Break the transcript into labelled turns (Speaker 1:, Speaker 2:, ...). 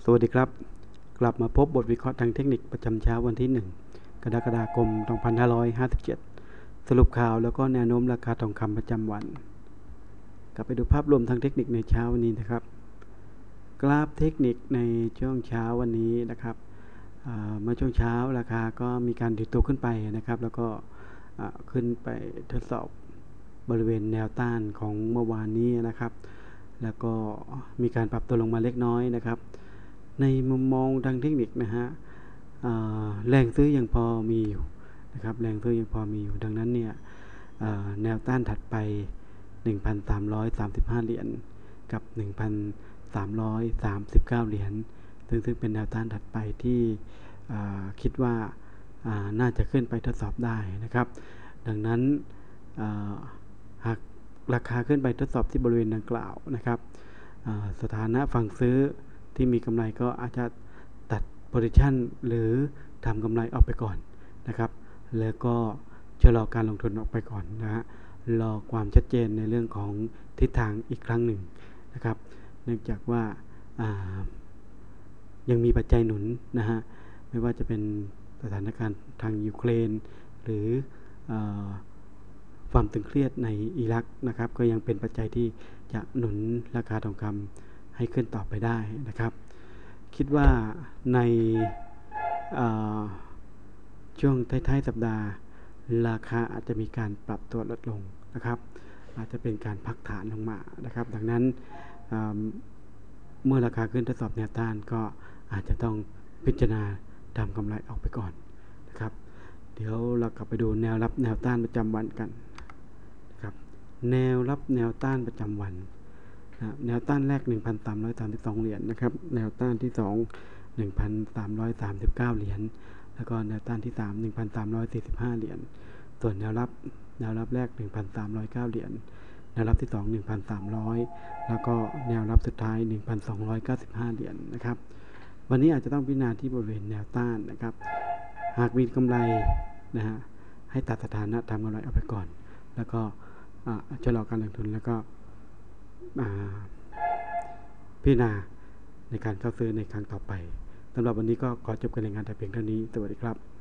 Speaker 1: สวัสดีครับกลับมาพบบทวิเคราะห์ทางเทคนิคประจำเช้าวันที่1กรกฎาคม2557สรุปข่าวแล้วก็แนวโน้มราคาทองคำประจำวันกลับไปดูภาพรวมทางเทคนิคในเช้าวันนี้นะครับกราฟเทคนิคในช่วงเช้าวันนี้นะครับเมื่อช่วงเช้าราคาก็มีการดิดตัวขึ้นไปนะครับแล้วก็ขึ้นไปทดสอบบริเวณแนวต้านของเมื่อวานนี้นะครับแล้วก็มีการปรับตัวลงมาเล็กน้อยนะครับในมุมมองทางเทคนิคนะฮะแรงซื้อยังพอมีอยู่นะครับแรงซื้อยังพอมีอยู่ดังนั้นเนี่ยแนวต้านถัดไป 1,335 เหรียญกับ 1,339 เหรียญซึ่งเป็นแนวต้านถัดไปที่คิดว่าน่าจะขึ้นไปทดสอบได้นะครับดังนั้นหากราคาขึ้นไปทดสอบที่บริเวณดังกล่าวนะครับสถานะฝั่งซื้อที่มีกำไรก็อาจจะตัด position หรือทำกำไรออกไปก่อนนะครับแล้วก็ชะลอการลงทุนออกไปก่อนนะฮะรอความชัดเจนในเรื่องของทิศทางอีกครั้งหนึ่งนะครับเนื่องจากว่ายังมีปัจจัยหนุนนะฮะไม่ว่าจะเป็นสถานการณ์ทางยูเครนหรือความตึงเครียดในอิรักนะครับก็ยังเป็นปัจจัยที่จะหนุนราคาทองคำให้ขึ้นต่อไปได้นะครับคิดว่าในช่วงท้ายๆสัปดาห์ราคาอาจจะมีการปรับตัวลดลงนะครับอาจจะเป็นการพักฐานลงมานะครับดังนั้นเมื่อราคาขึ้นทดสอบแนวต้านก็อาจจะต้องพิจารณาทำกำไรออกไปก่อนนะครับเดี๋ยวเรากลับไปดูแนวรับแนวต้านประจำวันกันนะครับแนวรับแนวต้านประจำวันแนวต้านแรก 1,332 เหรียญนะครับแนวต้านที่2 1,339 เหรียญแล้วก็แนวต้านที่3 1,345 เหรียญส่วนแนวรับแรก 1,309 เหรียญแนวรับที่2 1,300 แล้วก็แนวรับสุดท้าย 1,295 เหรียญนะครับวันนี้อาจจะต้องพิจารณาที่บริเวณแนวต้านนะครับหากมีกำไรนะฮะให้ตัดสถานะทำกำไรเอาไปก่อนแล้วก็ชะลอการลงทุนแล้วก็พิจารณาในการเข้าซื้อในครั้งต่อไปสำหรับวันนี้ก็ขอจบการรายงานแต่เพียงเท่านี้สวัสดีครับ